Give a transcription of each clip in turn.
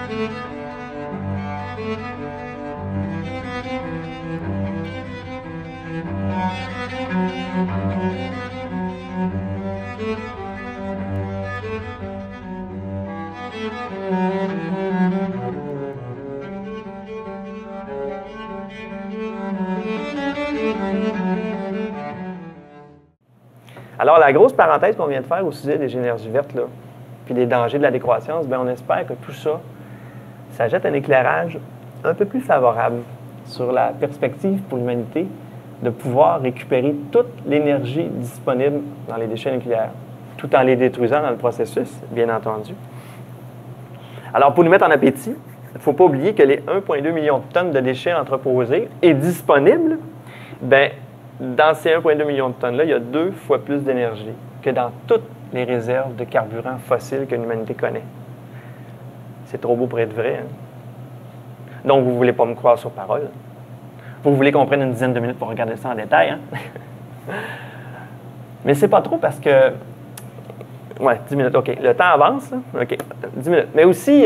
Alors, la grosse parenthèse qu'on vient de faire au sujet des énergies vertes, là, puis des dangers de la décroissance, bien, on espère que tout ça, ça jette un éclairage un peu plus favorable sur la perspective pour l'humanité de pouvoir récupérer toute l'énergie disponible dans les déchets nucléaires, tout en les détruisant dans le processus, bien entendu. Alors, pour nous mettre en appétit, il ne faut pas oublier que les 1,2 million de tonnes de déchets entreposés et disponibles, bien, dans ces 1,2 million de tonnes-là, il y a 2 fois plus d'énergie que dans toutes les réserves de carburant fossile que l'humanité connaît. C'est trop beau pour être vrai. Hein? Donc, vous ne voulez pas me croire sur parole. Vous voulez qu'on prenne une dizaine de minutes pour regarder ça en détail. Hein? Mais c'est pas trop parce que... Ouais, 10 minutes, OK. Le temps avance. Là. OK, 10 minutes. Mais aussi...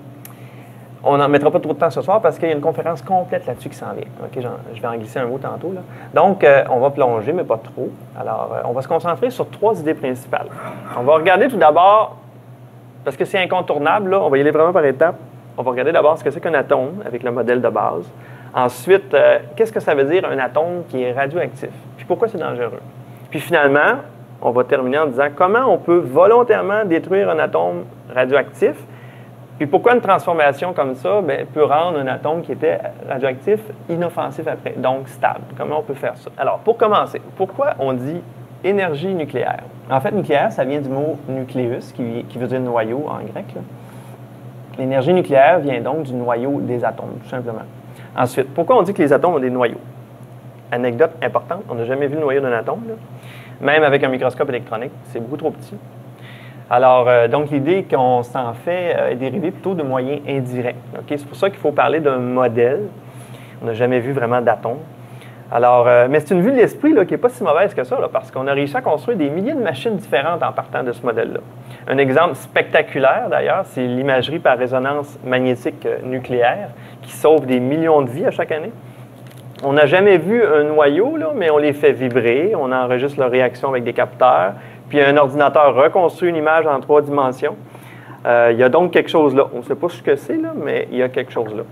on n'en mettra pas trop de temps ce soir parce qu'il y a une conférence complète là-dessus qui s'en vient. Okay, je vais en glisser un mot tantôt. Là. Donc, on va plonger, mais pas trop. Alors, on va se concentrer sur 3 idées principales. On va regarder tout d'abord, parce que c'est incontournable, là, on va y aller vraiment par étapes. On va regarder d'abord ce que c'est qu'un atome avec le modèle de base. Ensuite, qu'est-ce que ça veut dire un atome qui est radioactif? Puis pourquoi c'est dangereux? Puis finalement, on va terminer en disant comment on peut volontairement détruire un atome radioactif. Puis pourquoi une transformation comme ça peut rendre un atome qui était radioactif inoffensif après, donc stable. Comment on peut faire ça? Alors, pour commencer, pourquoi on dit énergie nucléaire? En fait, nucléaire, ça vient du mot nucléus, qui veut dire noyau en grec. L'énergie nucléaire vient donc du noyau des atomes, tout simplement. Ensuite, pourquoi on dit que les atomes ont des noyaux? Anecdote importante, on n'a jamais vu le noyau d'un atome, là. Même avec un microscope électronique, c'est beaucoup trop petit. Alors, donc, l'idée qu'on s'en fait est dérivée plutôt de moyens indirects. Okay? C'est pour ça qu'il faut parler d'un modèle. On n'a jamais vu vraiment d'atomes. Alors, mais c'est une vue de l'esprit qui n'est pas si mauvaise que ça, là, parce qu'on a réussi à construire des milliers de machines différentes en partant de ce modèle-là. Un exemple spectaculaire, d'ailleurs, c'est l'imagerie par résonance magnétique nucléaire qui sauve des millions de vies à chaque année. On n'a jamais vu un noyau, là, mais on les fait vibrer, on enregistre leur réaction avec des capteurs, puis un ordinateur reconstruit une image en 3 dimensions. Il y a donc quelque chose là. On ne sait pas ce que c'est, là, mais il y a quelque chose là.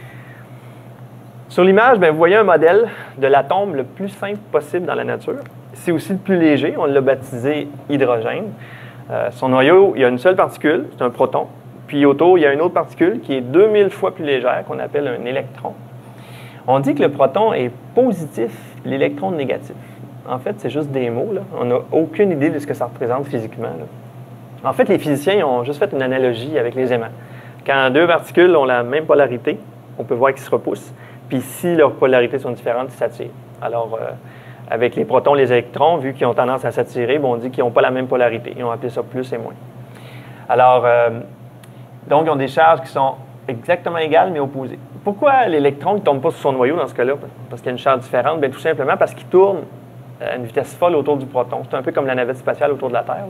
Sur l'image, vous voyez un modèle de l'atome le plus simple possible dans la nature. C'est aussi le plus léger. On l'a baptisé hydrogène. Son noyau, il y a une seule particule, c'est un proton. Puis autour, il y a une autre particule qui est 2000 fois plus légère, qu'on appelle un électron. On dit que le proton est positif, l'électron négatif. En fait, c'est juste des mots. Là. On n'a aucune idée de ce que ça représente physiquement. Là. En fait, les physiciens ont juste fait une analogie avec les aimants. Quand 2 particules ont la même polarité, on peut voir qu'ils se repoussent. Puis si leurs polarités sont différentes, ils s'attirent. Alors, avec les protons, les électrons, vu qu'ils ont tendance à s'attirer, on dit qu'ils n'ont pas la même polarité. Ils ont appelé ça plus et moins. Alors, donc, ils ont des charges qui sont exactement égales, mais opposées. Pourquoi l'électron ne tombe pas sur son noyau dans ce cas-là? Parce qu'il y a une charge différente? Bien, tout simplement parce qu'il tourne à une vitesse folle autour du proton. C'est un peu comme la navette spatiale autour de la Terre.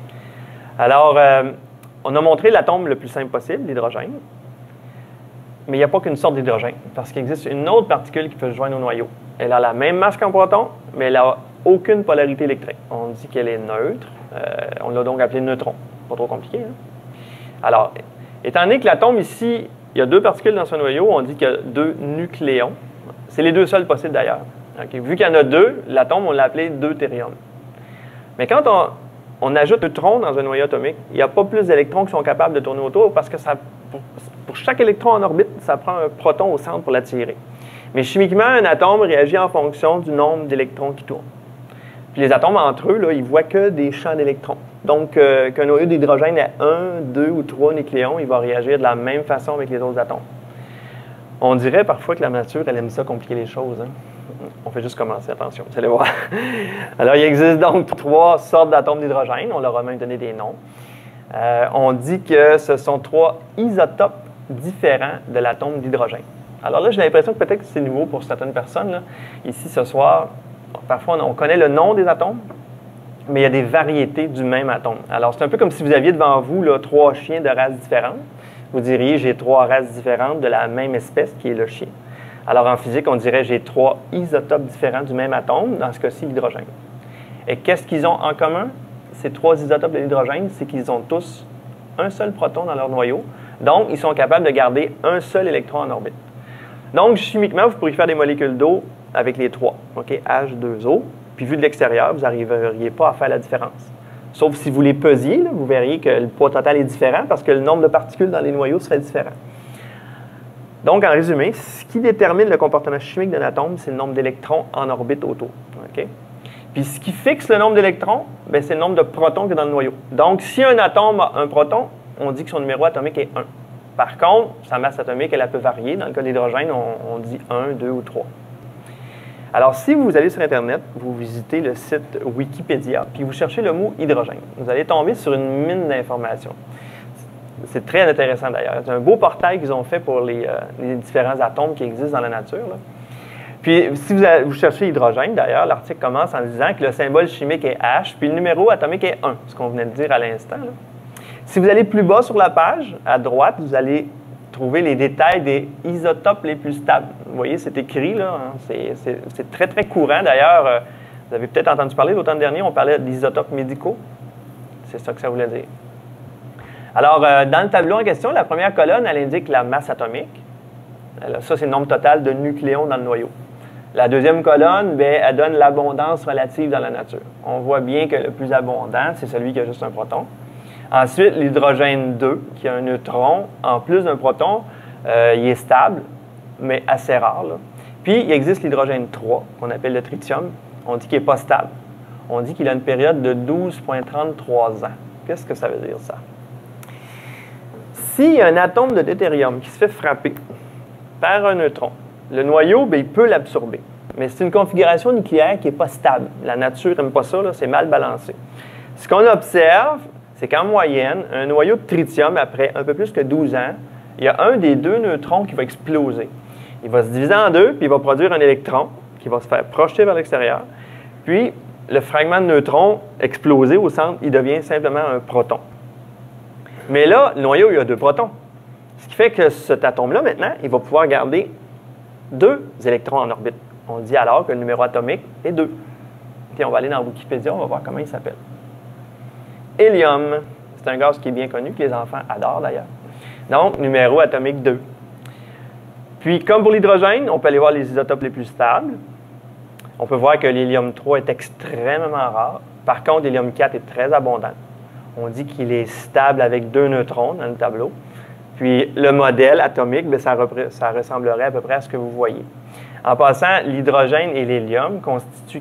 Là. Alors, on a montré l'atome le plus simple possible, l'hydrogène. Mais il n'y a pas qu'une sorte d'hydrogène, parce qu'il existe une autre particule qui peut se joindre au noyau. Elle a la même masse qu'un proton, mais elle n'a aucune polarité électrique. On dit qu'elle est neutre. On l'a donc appelée neutron. Pas trop compliqué, hein? Alors, étant donné que l'atome ici, il y a 2 particules dans son noyau, on dit qu'il y a 2 nucléons. C'est les 2 seuls possibles d'ailleurs. Okay. Vu qu'il y en a 2, l'atome, on l'a appelé deutérium. Mais quand on ajoute 2 neutrons dans un noyau atomique, il n'y a pas plus d'électrons qui sont capables de tourner autour parce que pour chaque électron en orbite, ça prend un proton au centre pour l'attirer. Mais chimiquement, un atome réagit en fonction du nombre d'électrons qui tournent. Puis les atomes, entre eux, là, ils ne voient que des champs d'électrons. Donc, qu'un noyau d'hydrogène ait 1, 2 ou 3 nucléons, il va réagir de la même façon avec les autres atomes. On dirait parfois que la nature, elle aime ça compliquer les choses. Hein? On fait juste commencer, attention, vous allez voir. Alors, il existe donc 3 sortes d'atomes d'hydrogène. On leur a même donné des noms. On dit que ce sont 3 isotopes différents de l'atome d'hydrogène. Alors là, j'ai l'impression que peut-être que c'est nouveau pour certaines personnes. Là. Ici, ce soir, parfois, on connaît le nom des atomes, mais il y a des variétés du même atome. Alors, c'est un peu comme si vous aviez devant vous là, 3 chiens de races différentes. vous diriez j'ai 3 races différentes de la même espèce qui est le chien. Alors en physique, on dirait j'ai 3 isotopes différents du même atome, dans ce cas-ci l'hydrogène. Et qu'est-ce qu'ils ont en commun? Ces 3 isotopes de l'hydrogène, c'est qu'ils ont tous un seul proton dans leur noyau. Donc, ils sont capables de garder un seul électron en orbite. Donc, chimiquement, vous pourriez faire des molécules d'eau avec les 3, OK? H2O. Puis, vu de l'extérieur, vous n'arriveriez pas à faire la différence. Sauf si vous les pesiez, là, vous verriez que le poids total est différent parce que le nombre de particules dans les noyaux serait différent. Donc, en résumé, ce qui détermine le comportement chimique d'un atome, c'est le nombre d'électrons en orbite autour. OK? Puis, ce qui fixe le nombre d'électrons, c'est le nombre de protons qu'il y a dans le noyau. Donc, si un atome a un proton, on dit que son numéro atomique est 1. Par contre, sa masse atomique, elle peut varier. Dans le cas de l'hydrogène, on dit 1, 2 ou 3. Alors, si vous allez sur Internet, vous visitez le site Wikipédia, puis vous cherchez le mot hydrogène, vous allez tomber sur une mine d'informations. C'est très intéressant d'ailleurs. C'est un beau portail qu'ils ont fait pour les différents atomes qui existent dans la nature, là. Puis, si vous cherchez hydrogène, d'ailleurs, l'article commence en disant que le symbole chimique est H, puis le numéro atomique est 1, ce qu'on venait de dire à l'instant. Si vous allez plus bas sur la page, à droite, vous allez trouver les détails des isotopes les plus stables. Vous voyez, c'est écrit, là. Hein? C'est très, très courant. D'ailleurs, vous avez peut-être entendu parler, l'automne dernier, on parlait d'isotopes médicaux. C'est ça que ça voulait dire. Alors, dans le tableau en question, la première colonne, elle indique la masse atomique. Ça, c'est le nombre total de nucléons dans le noyau. La deuxième colonne, elle donne l'abondance relative dans la nature. On voit bien que le plus abondant, c'est celui qui a juste un proton. Ensuite, l'hydrogène 2, qui a un neutron, en plus d'un proton, il est stable, mais assez rare, là. Puis, il existe l'hydrogène 3, qu'on appelle le tritium. On dit qu'il n'est pas stable. On dit qu'il a une période de 12,33 ans. Qu'est-ce que ça veut dire, ça? S'il y a un atome de deutérium qui se fait frapper par un neutron, le noyau, il peut l'absorber. Mais c'est une configuration nucléaire qui n'est pas stable. La nature n'aime pas ça, c'est mal balancé. Ce qu'on observe, c'est qu'en moyenne, un noyau de tritium, après un peu plus que 12 ans, il y a un des 2 neutrons qui va exploser. Il va se diviser en 2, puis il va produire un électron qui va se faire projeter vers l'extérieur. Puis, le fragment de neutron explosé au centre, il devient simplement un proton. Mais là, le noyau, il y a 2 protons. Ce qui fait que cet atome-là, maintenant, il va pouvoir garder 2 électrons en orbite. On dit alors que le numéro atomique est 2. Puis on va aller dans Wikipédia, on va voir comment il s'appelle. Hélium. C'est un gaz qui est bien connu, que les enfants adorent d'ailleurs. Donc, numéro atomique 2. Puis, comme pour l'hydrogène, on peut aller voir les isotopes les plus stables. On peut voir que l'hélium 3 est extrêmement rare. Par contre, l'hélium 4 est très abondant. On dit qu'il est stable avec 2 neutrons dans le tableau. Puis, le modèle atomique, ça ressemblerait à peu près à ce que vous voyez. En passant, l'hydrogène et l'hélium constituent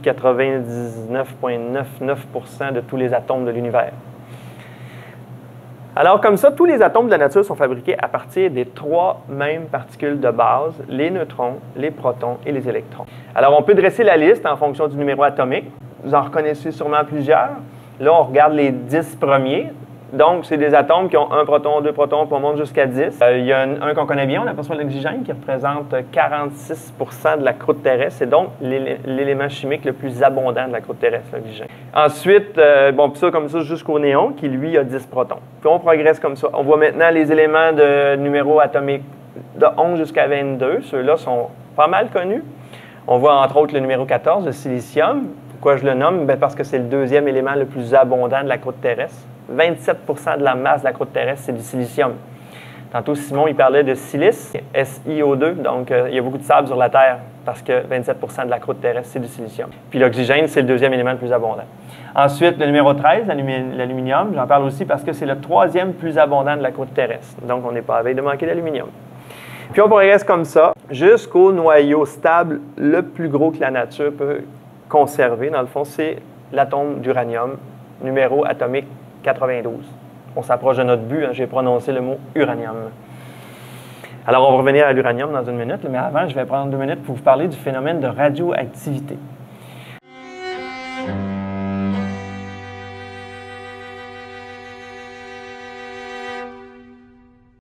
99,99% de tous les atomes de l'univers. Alors, comme ça, tous les atomes de la nature sont fabriqués à partir des 3 mêmes particules de base, les neutrons, les protons et les électrons. Alors, on peut dresser la liste en fonction du numéro atomique. Vous en reconnaissez sûrement plusieurs. Là, on regarde les 10 premiers. Donc, c'est des atomes qui ont 1 proton, 2 protons, puis on monte jusqu'à 10. Il y a un qu'on connaît bien, on aperçoit l'oxygène, qui représente 46% de la croûte terrestre. C'est donc l'élément chimique le plus abondant de la croûte terrestre, l'oxygène. Ensuite, puis ça comme ça jusqu'au néon, qui lui a 10 protons. Puis on progresse comme ça. On voit maintenant les éléments de numéro atomique de 11 jusqu'à 22. Ceux-là sont pas mal connus. On voit entre autres le numéro 14, le silicium. Pourquoi je le nomme? Parce que c'est le 2e élément le plus abondant de la croûte terrestre. 27% de la masse de la croûte terrestre, c'est du silicium. Tantôt, Simon, il parlait de silice, SiO2, donc il y a beaucoup de sable sur la Terre parce que 27% de la croûte terrestre, c'est du silicium. Puis l'oxygène, c'est le 2e élément le plus abondant. Ensuite, le numéro 13, l'aluminium, j'en parle aussi parce que c'est le 3e plus abondant de la croûte terrestre. Donc, on n'est pas à veille de manquer d'aluminium. Puis on progresse comme ça jusqu'au noyau stable le plus gros que la nature peut conserver. Dans le fond, c'est l'atome d'uranium, numéro atomique 92. On s'approche de notre but, hein, j'ai prononcé le mot uranium. Alors, on va revenir à l'uranium dans une minute, mais avant, je vais prendre 2 minutes pour vous parler du phénomène de radioactivité.